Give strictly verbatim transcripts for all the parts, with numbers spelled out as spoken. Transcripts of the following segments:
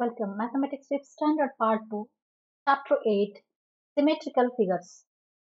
Welcome, Mathematics fifth Standard Part two, Chapter eight, Symmetrical Figures.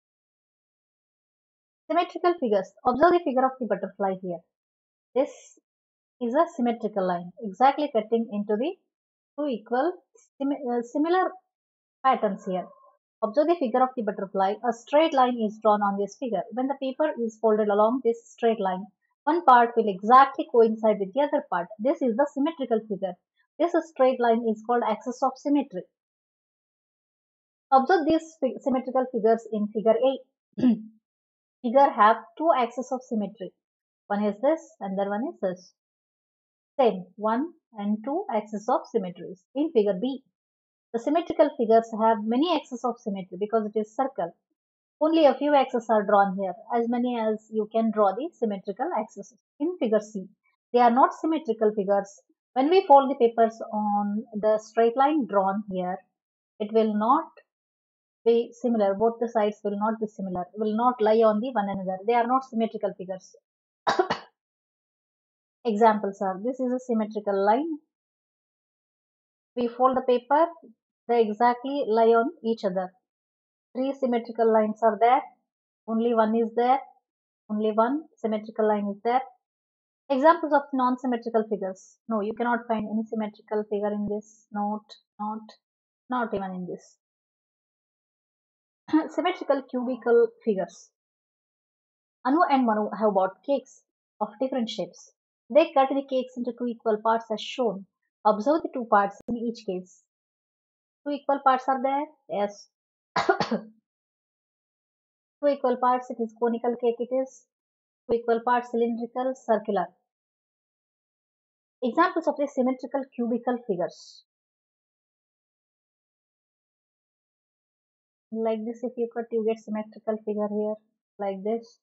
Symmetrical figures. Observe the figure of the butterfly here. This is a symmetrical line, exactly cutting into the two equal sim uh, similar patterns here. Observe the figure of the butterfly. A straight line is drawn on this figure. When the paper is folded along this straight line, one part will exactly coincide with the other part. This is the symmetrical figure. This straight line is called axis of symmetry. Observe these symmetrical figures in figure eight. Figure have two axes of symmetry. One is this and the one is this. Same, one and two axes of symmetries. In figure B, the symmetrical figures have many axes of symmetry because it is circle. Only a few axes are drawn here, as many as you can draw the symmetrical axes. In figure C, they are not symmetrical figures. When we fold the papers on the straight line drawn here, it will not be similar. Both the sides will not be similar, will not lie on the one another. They are not symmetrical figures. Examples are, this is a symmetrical line. We fold the paper, they exactly lie on each other. Three symmetrical lines are there. Only one is there. Only one symmetrical line is there. Examples of non-symmetrical figures. No, you cannot find any symmetrical figure in this. Not, not, not even in this. Symmetrical cubical figures. Anu and Manu have bought cakes of different shapes. They cut the cakes into two equal parts as shown. Observe the two parts in each case. Two equal parts are there? Yes. Two equal parts, it is conical cake it is. Two equal parts, cylindrical, circular. Examples of the symmetrical cubical figures. Like this, if you cut, you get symmetrical figure here. Like this.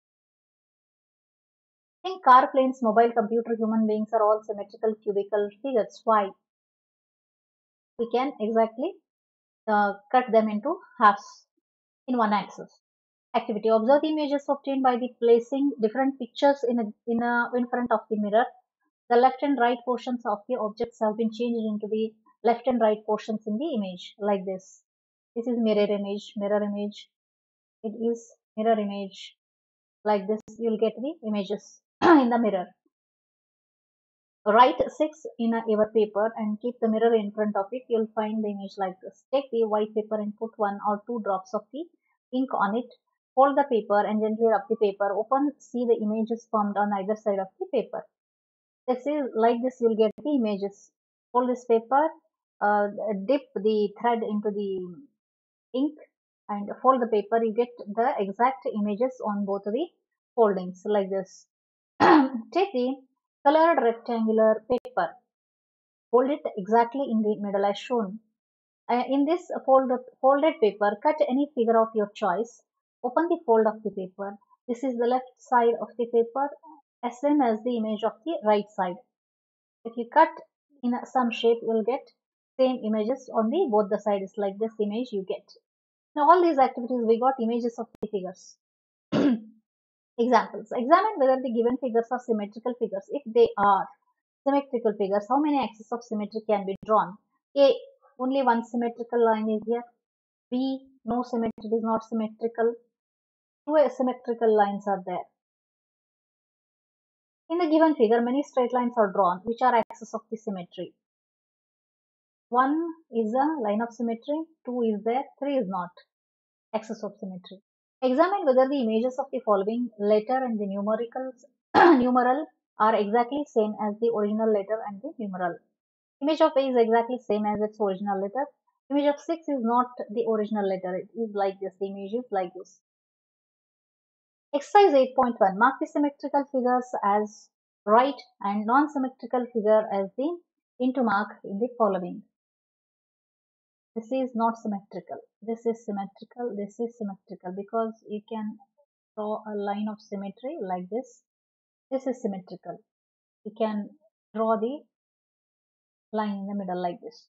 Think car, planes, mobile, computer, human beings are all symmetrical cubical figures. Why? We can exactly uh, cut them into halves in one axis. Activity. Observe the images obtained by the placing different pictures in, a, in, a, in front of the mirror. The left and right portions of the objects have been changed into the left and right portions in the image, like this. This is mirror image, mirror image. It is mirror image. Like this, you'll get the images in the mirror. Write six in a ever paper and keep the mirror in front of it. You'll find the image like this. Take the white paper and put one or two drops of the ink on it. Fold the paper and gently rub the paper. Open, see the images formed on either side of the paper. This is like this, you'll get the images. Fold this paper, uh, dip the thread into the ink and fold the paper. You get the exact images on both the foldings like this. Take the colored rectangular paper. Fold it exactly in the middle as shown. Uh, in this folded, folded paper, cut any figure of your choice. Open the fold of the paper. This is the left side of the paper, as same as the image of the right side. If you cut in some shape, you will get same images on the both the sides, like this image you get. Now all these activities, we got images of the figures. Examples. Examine whether the given figures are symmetrical figures. If they are symmetrical figures, how many axes of symmetry can be drawn? A. Only one symmetrical line is here. B. No symmetry, it is not symmetrical. Two asymmetrical lines are there. In the given figure, many straight lines are drawn, which are axes of the symmetry. One is a line of symmetry, two is there, three is not. Axis of symmetry. Examine whether the images of the following letter and the numericals, numeral are exactly same as the original letter and the numeral. Image of A is exactly same as its original letter. Image of six is not the original letter. It is like this. The image is like this. Exercise eight point one. Mark the symmetrical figures as right and non-symmetrical figure as the into mark in the following. This is not symmetrical. This is symmetrical. This is symmetrical because you can draw a line of symmetry like this. This is symmetrical. You can draw the line in the middle like this.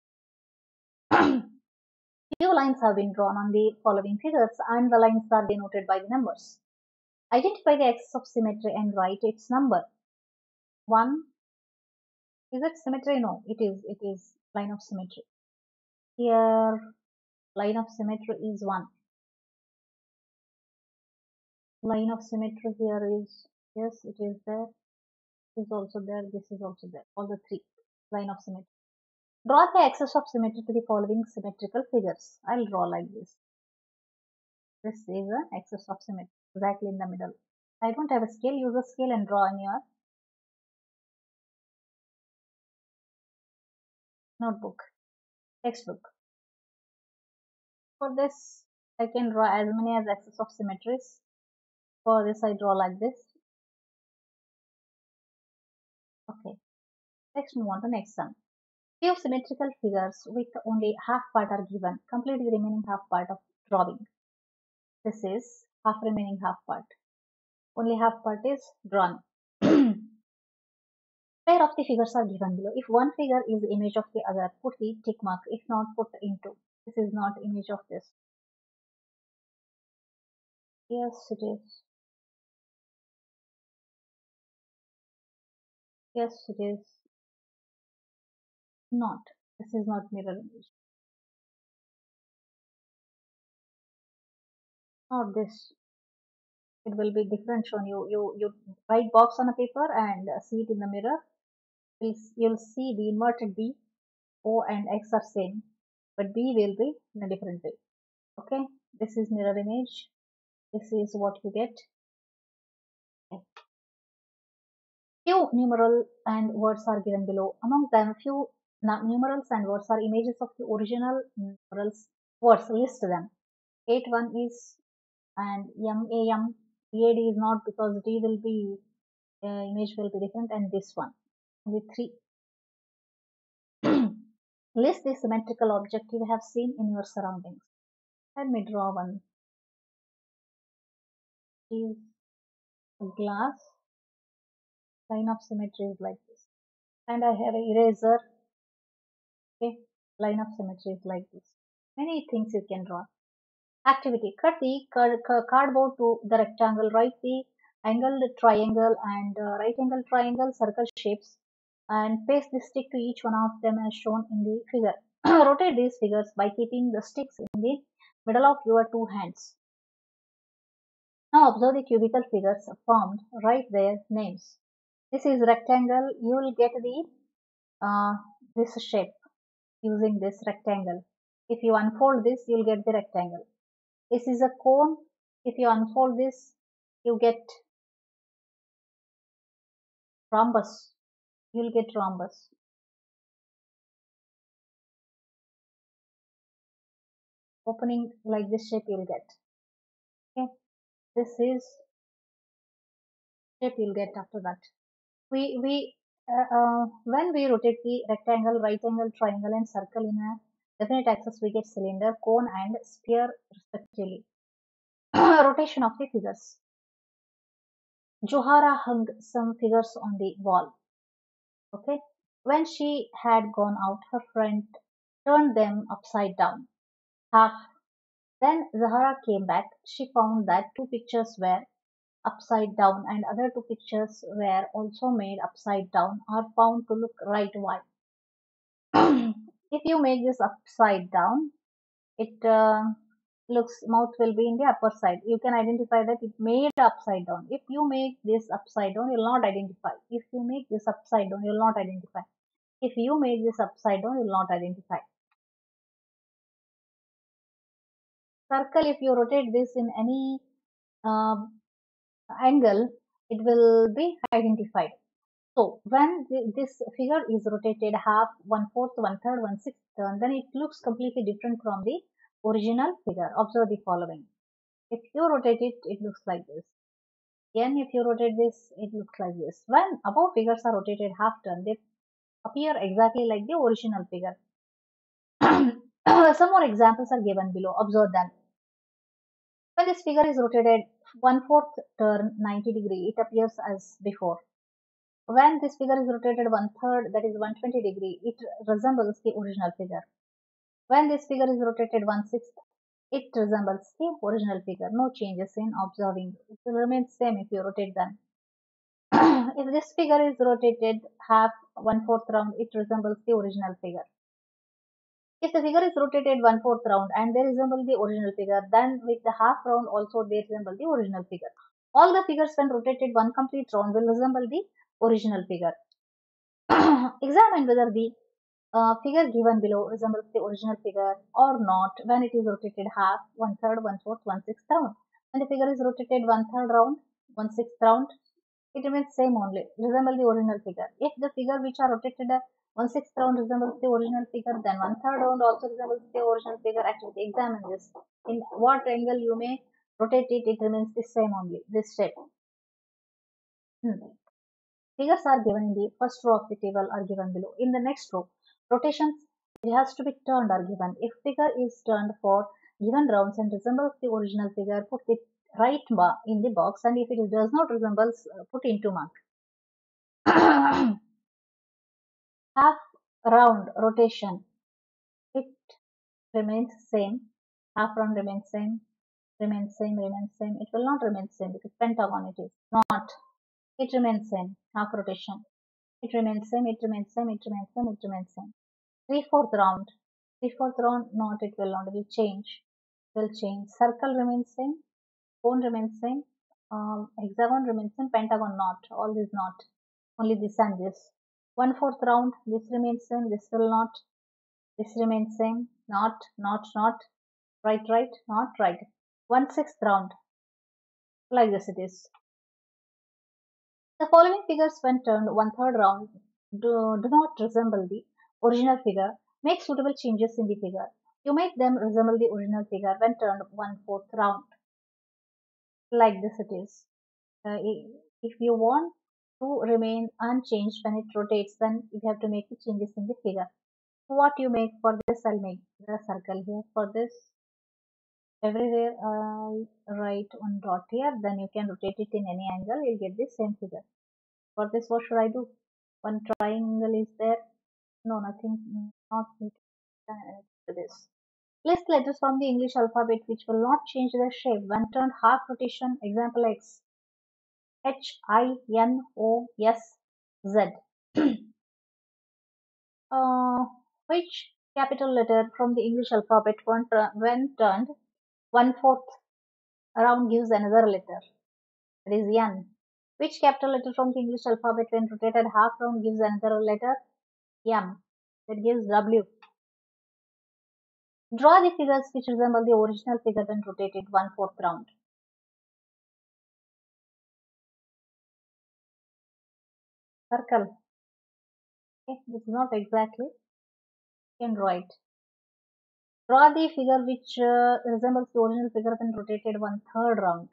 Few lines have been drawn on the following figures and the lines are denoted by the numbers. Identify the axis of symmetry and write its number. one, Is it symmetry? No, it is. It is line of symmetry. Here, line of symmetry is one. Line of symmetry here is, yes, it is there. This is also there. This is also there. All the three. Line of symmetry. Draw the axis of symmetry to the following symmetrical figures. I'll draw like this. This is the axis of symmetry, exactly in the middle. I don't have a scale. Use a scale and draw in your notebook, textbook. For this, I can draw as many as axis of symmetries. For this, I draw like this. Okay. Let's move on to next sum. Few symmetrical figures with only half part are given. Complete the remaining half part of drawing. This is half remaining half part. Only half part is drawn. Pair of the figures are given below. If one figure is the image of the other, put the tick mark. If not, put into. This is not image of this. Yes, it is. Yes, it is. Not. This is not mirror image. Not this. It will be different shown. You you you write box on a paper and see it in the mirror. You'll, you'll see the inverted B, O and X are same, but B will be in a different way. Okay, this is mirror image. This is what you get. Okay. Few numeral and words are given below. Among them, few numerals and words are images of the original numerals words. List them. eight one is and M A M. B A D is not because D will be uh, image will be different, and this one only three. List the symmetrical object you have seen in your surroundings. Let me draw one. Is a glass. Line of symmetry is like this. And I have an eraser. Okay, line of symmetry is like this. Many things you can draw. Activity. Cut the cardboard to the rectangle. Write the angled triangle and uh, right angle triangle circle shapes and paste the stick to each one of them as shown in the figure. Rotate these figures by keeping the sticks in the middle of your two hands. Now observe the cubical figures formed. Write their names. This is rectangle. You will get the uh, this shape using this rectangle. If you unfold this, you'll get the rectangle. This is a cone. If you unfold this, you get rhombus. You'll get rhombus. Opening like this shape you'll get. Okay, this is shape you'll get after that. We we uh, uh, when we rotate the rectangle, right angle, triangle, and circle in a definite axis, we get cylinder, cone, and sphere respectively. Rotation of the figures. Johara hung some figures on the wall. Okay. When she had gone out, her friend turned them upside down. Half. Then Zahara came back. She found that two pictures were upside down and other two pictures were also made upside down are found to look right wide. If you make this upside down, it uh, looks mouth will be in the upper side. You can identify that it made upside down. If you make this upside down, you will not identify. If you make this upside down, you will not identify. If you make this upside down, you will not identify. Circle, if you rotate this in any um, angle, it will be identified. So when this figure is rotated half, one fourth, one third, one sixth turn, then it looks completely different from the original figure. Observe the following. If you rotate it, it looks like this. Again, if you rotate this, it looks like this. When above figures are rotated half turn, they appear exactly like the original figure. Some more examples are given below. Observe them. When this figure is rotated one fourth turn ninety degree, it appears as before. When this figure is rotated one third, that is one hundred twenty degree, it resembles the original figure. When this figure is rotated one sixth, it resembles the original figure. No changes in observing. It will remain same if you rotate them. If this figure is rotated half one fourth round, it resembles the original figure. If the figure is rotated one fourth round and they resemble the original figure, then with the half round also they resemble the original figure. All the figures when rotated one complete round will resemble the original figure. Examine whether the uh, figure given below resembles the original figure or not when it is rotated half, one third, one fourth, one sixth round. When the figure is rotated one third round, one sixth round, it remains same only, resemble the original figure. If the figure which are rotated uh, one sixth round resembles the original figure, then one third round also resembles the original figure. Actually, examine this. In what angle you may rotate it, it remains the same only, this shape. Hmm. Figures are given in the first row of the table are given below. In the next row, rotations it has to be turned are given. If figure is turned for given rounds and resembles the original figure, put the right bar in the box, and if it does not resemble, uh, put into mark. Half round rotation, it remains same. Half round remains same, remains same, remains same. It will not remain same because pentagon it is not. It remains same. Half rotation. It remains same, it remains same, it remains same, it remains same. Three-fourth round. Three-fourth round, not, it will not, it will change. It will change. Circle remains same, cone remains same, um, hexagon remains same, pentagon not. All these not. Only this and this. One-fourth round, this remains same, this will not. This remains same, not, not, not. Right, right, not, right. One-sixth round. Like this it is. The following figures when turned one-third round do, do not resemble the original figure. Make suitable changes in the figure. You make them resemble the original figure when turned one-fourth round. Like this it is. Uh, if you want to remain unchanged when it rotates, then you have to make the changes in the figure. So what you make for this, I'll make the circle here. For this, everywhere I write one dot here, then you can rotate it in any angle, you'll get the same figure. For this, what should I do? One triangle is there. No, nothing. Not to this. List letters from the English alphabet which will not change their shape when turned half rotation. Example X. H I N O S Z. uh, which capital letter from the English alphabet when, when turned one fourth around gives another letter? It is N. Which capital letter from the English alphabet when rotated half round gives another letter? M. That gives W. Draw the figures which resemble the original figure when rotated one fourth round. Circle. Okay, this is not exactly. You can draw it. Draw the figure which uh, resembles the original figure when rotated one third round.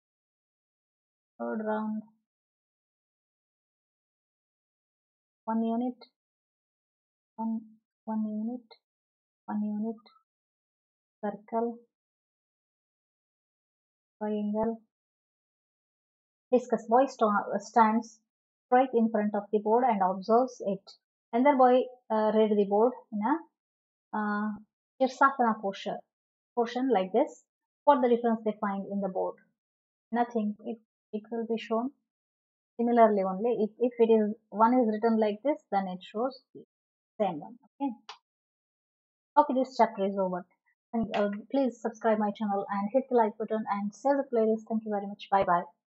Third round. One unit. One one unit. One unit. Circle. Triangle. Discuss. Boy stands right in front of the board and observes it. Another boy uh, read the board in a uh, Shirsasana posture, portion like this. What the difference they find in the board? Nothing. It, it will be shown similarly only. If, if it is one is written like this, then it shows the same one. Okay. Okay, this chapter is over. And uh, please subscribe my channel and hit the like button and save the playlist. Thank you very much. Bye bye.